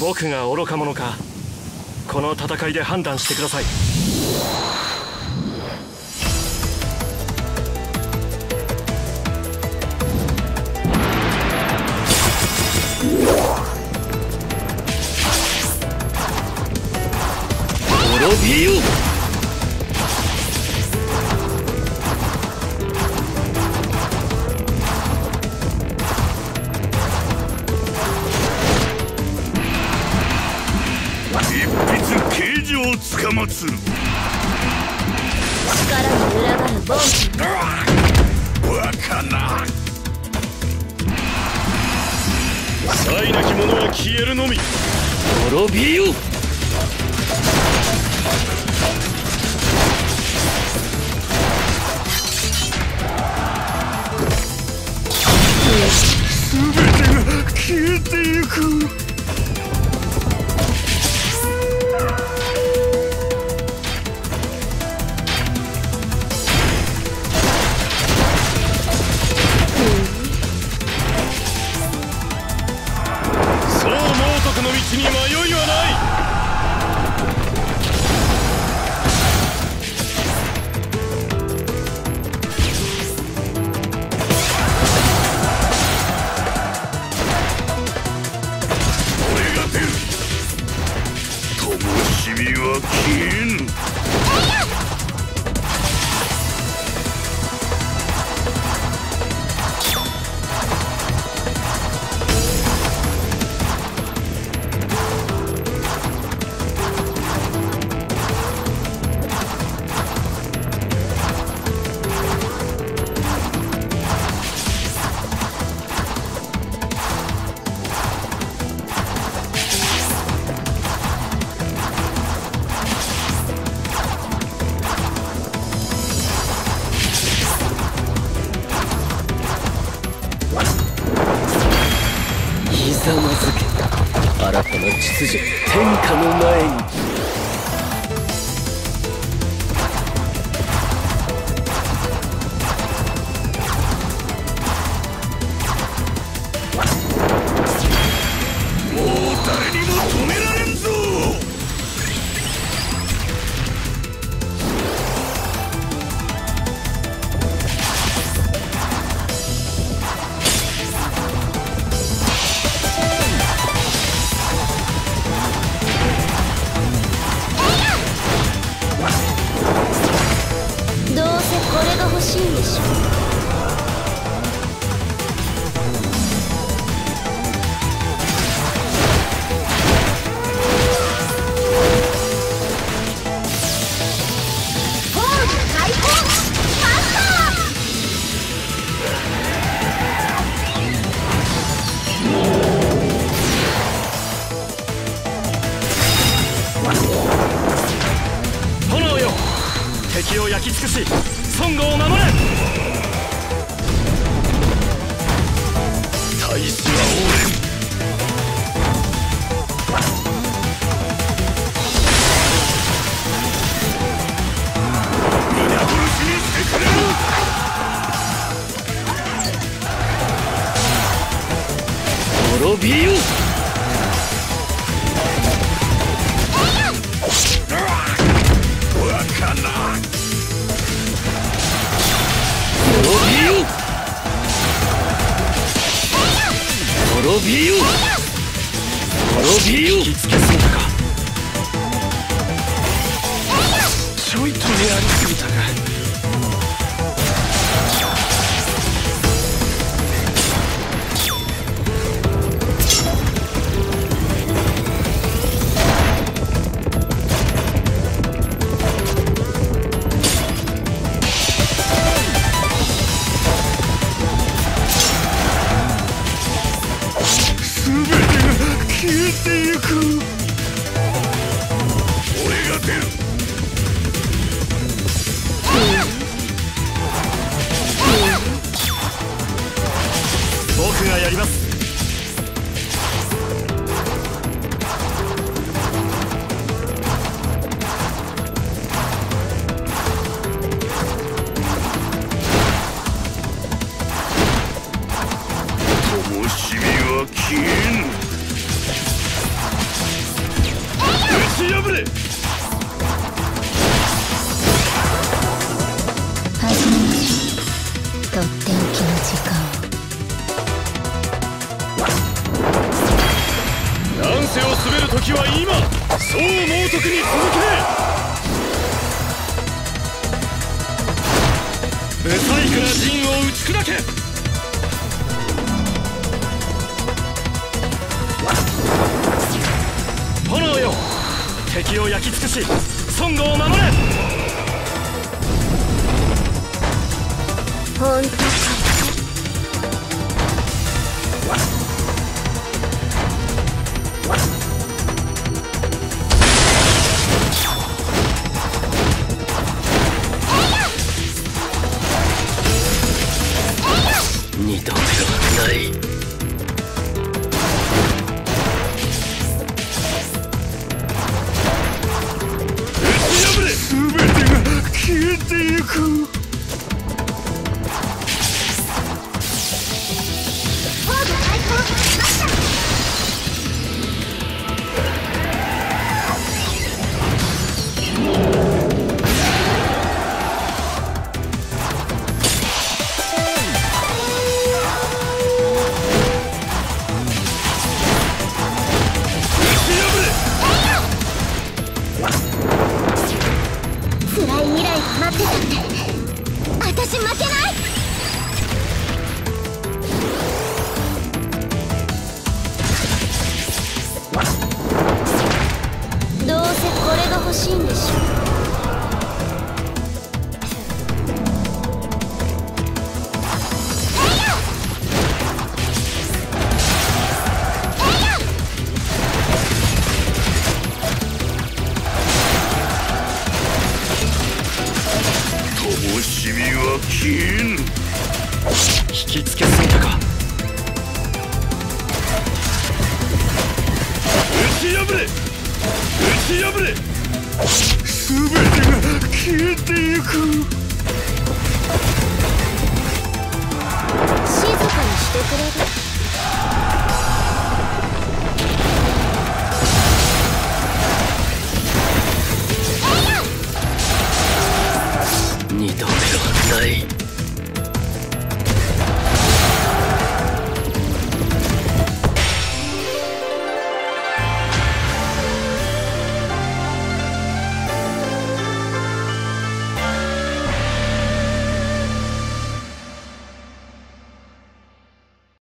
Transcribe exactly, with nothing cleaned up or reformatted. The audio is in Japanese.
僕が愚か者かこの戦いで判断してください。 滅びよ。 つかまつる力に群がるボンバカな。 才なき者は消えるのみ。 滅びよ。 全てが消えてゆく。 の道に迷いはない。 俺が出る。灯火は消えぬ。 ひざまずけ。新たな秩序天下の前に。 これが欲しいんでしょ。 炎よ、敵を焼き尽くし孫悟を守れ。 大使は俺。皆殺しにしてくれる。 滅びよ。 バカな。 滅びよ。滅びよ。滅びよ。 引きつけすぎたか。 ちょいとやりすぎたか。 消えてゆく。 破れ。 始めましょう。とっておきの時間を。 乱世を滑る時は今。そう猛徳に続け。ブサイクな陣を打ち砕け。炎よ、敵を焼き尽くし孫悟を守れ。 本当かい。 二度目はない。 全てが消えてゆく。 辛い未来が待ってたって私負けない。どうせこれが欲しいんでしょ。 灯火は消えん。 引きつけすぎたか。 打ち破れ。打ち破れ。全てが消えてゆく。 静かにしてくれる。 二度目はない。